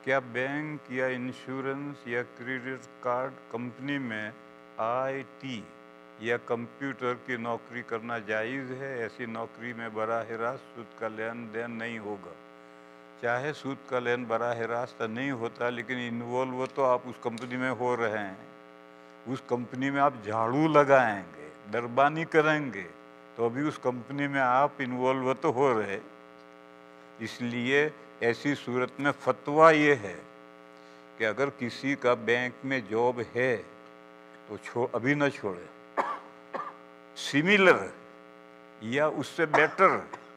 क्या बैंक या इंश्योरेंस या क्रेडिट कार्ड कंपनी में आईटी या कंप्यूटर की नौकरी करना जायज़ है? ऐसी नौकरी में बराह रास्त सूद का लेन देन नहीं होगा। चाहे सूद का लेन बराह रास्त नहीं होता, लेकिन इन्वॉल्व तो आप उस कंपनी में हो रहे हैं। उस कंपनी में आप झाड़ू लगाएंगे, दरबानी करेंगे, तो अभी उस कंपनी में आप इन्वॉल्व तो हो रहे। इसलिए ऐसी सूरत में फतवा ये है कि अगर किसी का बैंक में जॉब है तो अभी न छोड़े। सिमिलर या उससे बेटर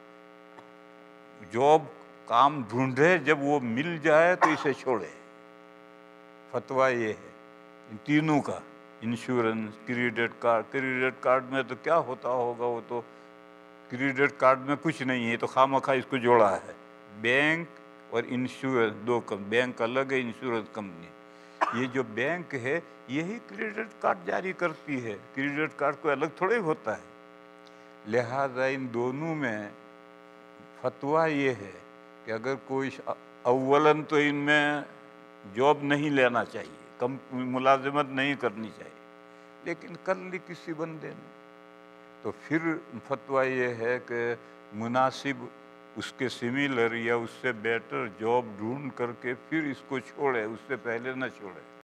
जॉब काम ढूंढे, जब वो मिल जाए तो इसे छोड़े। फतवा ये है इन तीनों का, इंश्योरेंस, क्रेडिट कार्ड में तो क्या होता होगा, वो तो क्रेडिट कार्ड में कुछ नहीं है, तो खामखा इसको जोड़ा है। बैंक और इंश्योरेंस दो बैंक अलग है, इंश्योरेंस कंपनी। ये जो बैंक है यही क्रेडिट कार्ड जारी करती है, क्रेडिट कार्ड कोई अलग थोड़े होता है। लिहाजा इन दोनों में फतवा ये है कि अगर कोई अव्वलन तो इनमें जॉब नहीं लेना चाहिए, कम मुलाजिमत नहीं करनी चाहिए, लेकिन कर ली किसी बंदे ने तो फिर फतवा ये है कि मुनासिब उसके सिमिलर या उससे बेटर जॉब ढूंढ करके फिर इसको छोड़े, उससे पहले न छोड़े।